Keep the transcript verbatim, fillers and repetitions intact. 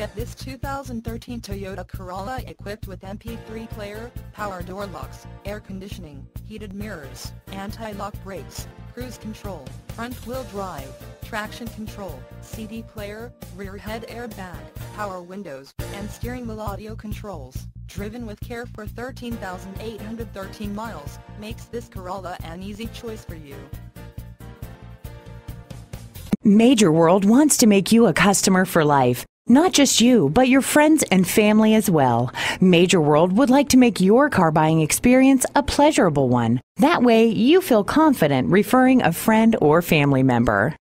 Get this two thousand thirteen Toyota Corolla equipped with M P three player, power door locks, air conditioning, heated mirrors, anti-lock brakes, cruise control, front-wheel drive, traction control, C D player, rear head airbag, power windows, and steering wheel audio controls. Driven with care for thirteen thousand eight hundred thirteen miles, makes this Corolla an easy choice for you. Major World wants to make you a customer for life. Not just you, but your friends and family as well. Major World would like to make your car buying experience a pleasurable one. That way, you feel confident referring a friend or family member.